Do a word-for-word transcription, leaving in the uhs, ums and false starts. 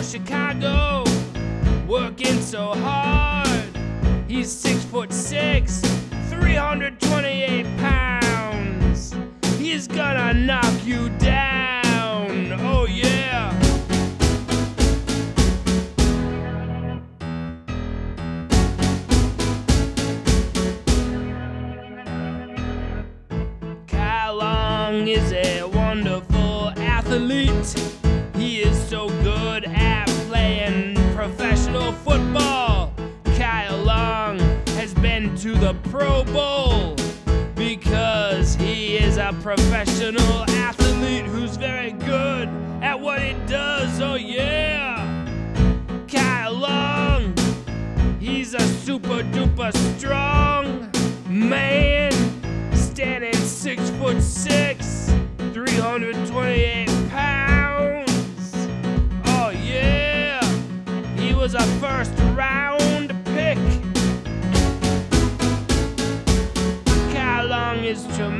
Chicago, working so hard. He's six foot six, three hundred twenty-eight pounds. He's gonna knock you down, oh yeah. Kyle Long is a wonderful athlete. He is so good at playing professional football. Kyle Long has been to the Pro Bowl because he is a professional athlete who's very good at what he does, oh yeah. Kyle Long, he's a super duper strong man, standing six foot six, three hundred twenty-eight pounds. Oh yeah, he was a first round pick. Kyle Long is tremendous.